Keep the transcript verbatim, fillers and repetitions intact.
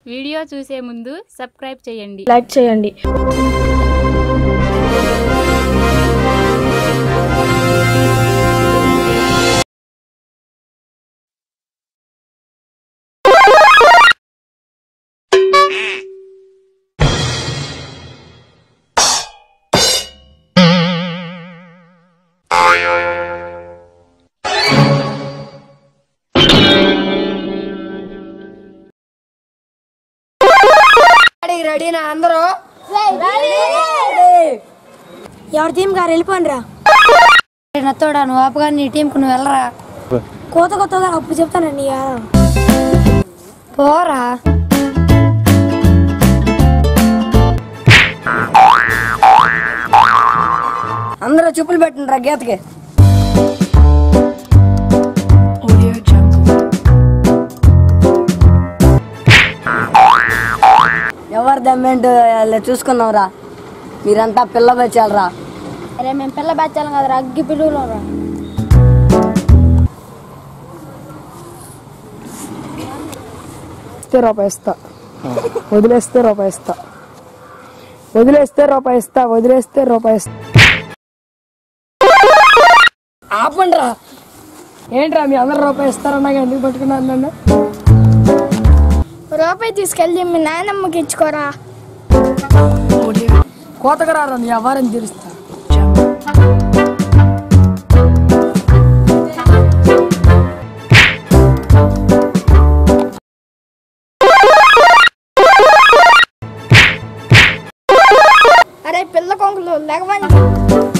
Video చూసే ముందు subscribe చేయండి, లైక్ చేయండి. రెడీనా అందరూ? ఎవరి టీం గారు వెళ్ళిపోండి రా. నత్తోడా నువ్వు ఆపగా నీ టీంకు నువ్వు వెళ్ళరా. కోత కొత్తగా అప్పుడు చెప్తానండి. పోరా అందరూ చెప్పులు పెట్టండి రా గీతకి. ఎవరి దమ్మేంటో చూసుకున్నాం రా. మీరంతా పిల్ల బచ్చాలరా. అరే మేము పిల్ల బచ్చాలం కదరా, అగ్గి పిలువులో రా. రూపాయి ఇస్తా, వదిలేస్తే రూపాయి ఇస్తా, వదిలేస్తే రూపాయి ఇస్తా, వదిలేస్తే రూపాయి ఇస్తా. ఆపండి రా. ఏంట్రా మీ అందరు రూపాయి ఇస్తారన్నా ఎందుకు పట్టుకున్నారు నన్ను? రూపాయి తీసుకెళ్ళి మీ నాయనమ్మకి ఇచ్చుకోరా. కోతకు రారా నీ అవ్వారని తీరుస్తా. అరే పిల్ల కొంకులు లేకపోతే